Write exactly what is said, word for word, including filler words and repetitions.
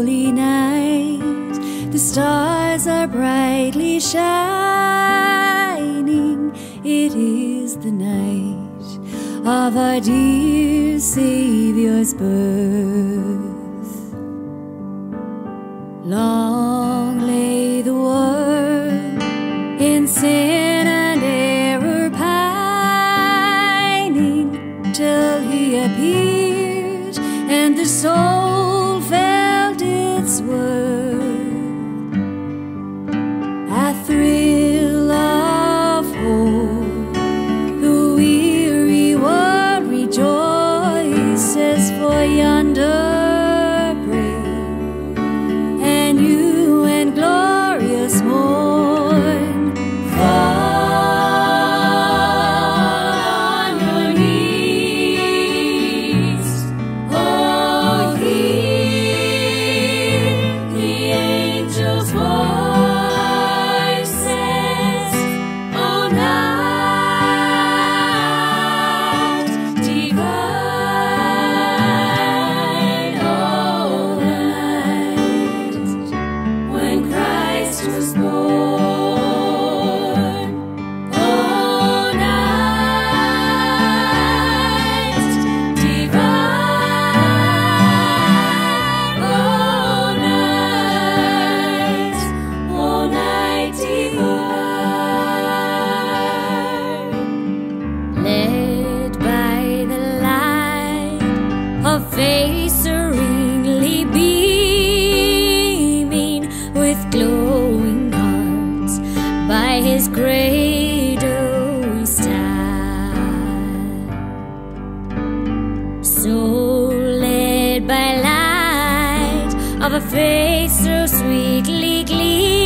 holy night, the stars are brightly shining. It is the night of our dear Savior's birth. Long lay the world in sin and error pining, till He appeared and the soul felt its worth. A thrill of hope, the weary world rejoices, for yonder brave and new and glorious morn. Fall on your knees, oh, hear the angels' voices. Oh, night divine, oh, night when Christ was born. Oh, night divine, oh, night, oh, night divine. Led by the light of faith serenely beaming, with glowing hearts by His cradle we stand. So led by light of a faith so sweetly gleaming,